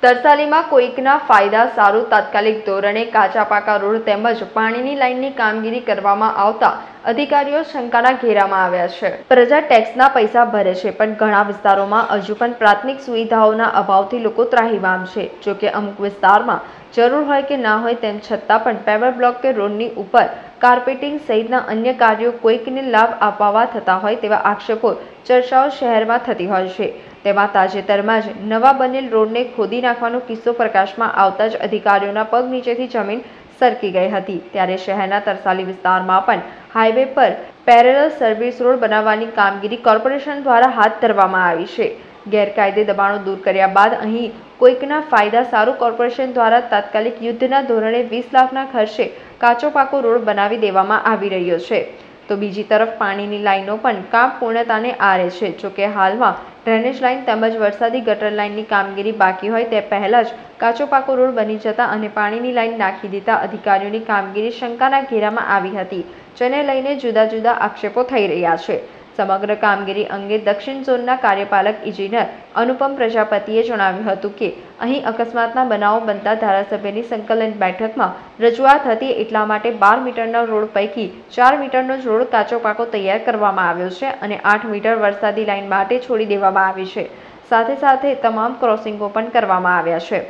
તરસાલીમાં કોઈકના ફાયદા સારું તાત્કાલિક ધોરણે કાચા પાકા રોડ તેમજ પાણીની લાઇનની કામગીરી કરવામાં આવતા અધિકારીઓ શંકાના ઘેરામાં આવ્યા છે। પ્રજા ટેક્સના પૈસા ભરે છે, પણ ઘણા વિસ્તારોમાં હજુ પણ પ્રાથમિક સુવિધાઓના અભાવથી લોકો ત્રાહિમામ છે। જો કે અમુક વિસ્તારમાં જરૂર હોય કે ના હોય તેમ છતાં પણ પેવર બ્લોક કે રોડની ઉપર કાર્પેટિંગ સહિતના અન્ય કાર્યો કોઈકને લાભ અપાવવા થતા હોય તેવા આક્ષેપો ચર્ચાઓ શહેરમાં થતી હોય છે। તેમાં તાજેતરમાં જ નવા બનેલ રોડને ખોદી નાખવાનો કિસ્સો પ્રકાશમાં આવતા જ અધિકારીઓના પગ નીચેથી જમીન સરકી ગઈ હતી। ત્યારે શહેરના તરસાલી વિસ્તારમાં પણ હાઈવે પર પેરેલલ સર્વિસ રોડ બનાવવાની કામગીરી કોર્પોરેશન દ્વારા હાથ ધરવામાં આવી છે। ગેરકાયદે દબાણો દૂર કર્યા બાદ અહીં કોઈકના ફાયદા સારું કોર્પોરેશન દ્વારા તાત્કાલિક યુદ્ધના ધોરણે 20 લાખના ખર્ચે કાચો પાકો રોડ બનાવી દેવામાં આવી રહ્યો છે। તો બીજી તરફ પાણીની લાઈનો પણ કામ પૂર્ણતાને આરે છે। જોકે હાલમાં ડ્રેનેજ લાઇન તેમજ વરસાદી ગટર લાઇનની કામગીરી બાકી હોય તે પહેલા જ કાચો પાકો રોડ બની જતા અને પાણીની લાઇન નાખી દેતા અધિકારીઓની કામગીરી શંકાના ઘેરામાં આવી હતી, જેને લઈને જુદા જુદા આક્ષેપો થઈ રહ્યા છે। સમગ્ર કામગીરી અંગે દક્ષિણ ઝોનના કાર્યપાલક ઇજનેર અનુપમ પ્રજાપતિએ જણાવ્યું હતું કે અહીં અકસ્માતના બનાવો બનતા ધારાસભ્યની સંકલન બેઠકમાં રજૂઆત હતી, એટલા માટે 12 મીટરના રોડ પૈકી 4 મીટરનો જ રોડ કાચો પાકો તૈયાર કરવામાં આવ્યો છે અને 8 મીટર વરસાદી લાઇન માટે છોડી દેવામાં આવી છે। સાથે સાથે તમામ ક્રોસિંગો પણ કરવામાં આવ્યા છે।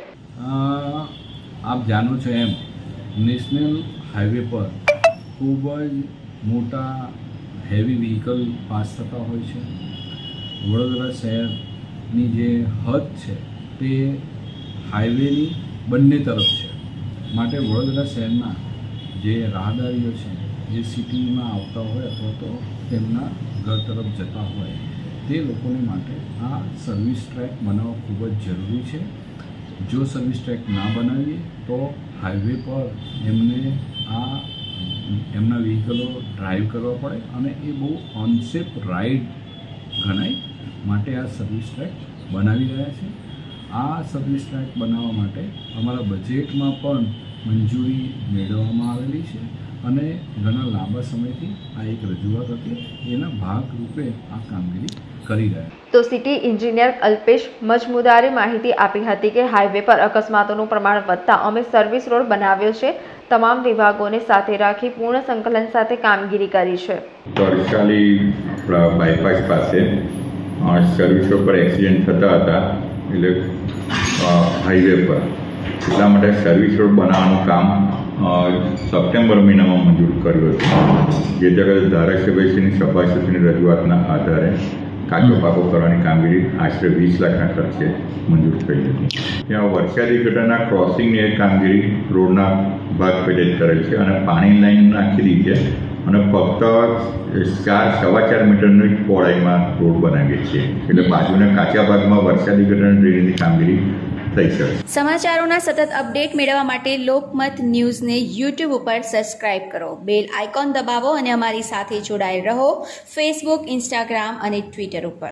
આપ જાણો છો એમ નેશનલ હાઈવે પર ખૂબ જ મોટા હેવી વ્હીકલ પાસ થતા હોય છે। વડોદરા શહેરની જે હદ છે તે હાઈવેની બંને તરફ છે, માટે વડોદરા શહેરના જે રાહદારીઓ છે જે સિટીમાં આવતા હોય અથવા તો તેમના ઘર તરફ જતા હોય તે લોકોને માટે આ સર્વિસ ટ્રેક બનાવવો ખૂબ જ જરૂરી છે। જો સર્વિસ ટ્રેક ના બનાવીએ તો હાઈવે પર એમને એમના વ્હીકલો ડ્રાઈવ કરવા પડે અને એ બહુ અનસેફ રાઇડ ગણાય, માટે આ સર્વિસ ટ્રેક બનાવી રહ્યા છે। આ સર્વિસ ટ્રેક બનાવવા માટે અમારા બજેટમાં પણ મંજૂરી મેળવવામાં આવેલી છે અને ઘણા લાંબા સમયથી આ એક રજૂઆત હતી, એના ભાગરૂપે આ કામગીરી કરી રહ્યા છે। તો સિટી એન્જિનિયર અલ્પેશ મજમુદારે માહિતી આપી હતી કે હાઈવે પર અકસ્માતોનું પ્રમાણ વધતા અમે સર્વિસ રોડ બનાવ્યો છે, તમામ વિભાગોને સાથે રાખી પૂર્ણ સંકલન સાથે કામગીરી કરી છે। તરસાલી બાયપાસ પાસે સર્વિસ રોડ પર એક્સિડન્ટ થતા હતા, એટલે હાઈવે પર, એટલા માટે સર્વિસ રોડ બનાવવાનું કામ સપ્ટેમ્બર મહિનામાં મંજૂર કર્યું હતું। જે જગ્યાએ ધારાસભ્યશ્રીની સભાસદની રજૂઆતના આધારે કાચો પાકો કરવાની કામગીરી આશરે 20 લાખના ખર્ચે મંજૂર થઈ હતી। ત્યાં વરસાદી ગટરના ક્રોસિંગની એક કામગીરી રોડના ભાગ પેટે કરેલ છે અને પાણી લાઈન નાખી દીધી છે અને ફક્ત 4-4.25 મીટરની પહોળાઈમાં રોડ બનાવીએ છીએ, એટલે બાજુના કાચા ભાગમાં વરસાદી ગટરની ડ્રેનેજની કામગીરી થઈ શકે। સમાચારોના સતત અપડેટ મેળવવા માટે લોકમત ન્યૂઝને યુટ્યુબ ઉપર સબસ્ક્રાઇબ કરો, બેલ આઇકોન દબાવો અને અમારી સાથે જોડાયેલ રહો ફેસબુક, ઇન્સ્ટાગ્રામ અને ટ્વિટર ઉપર।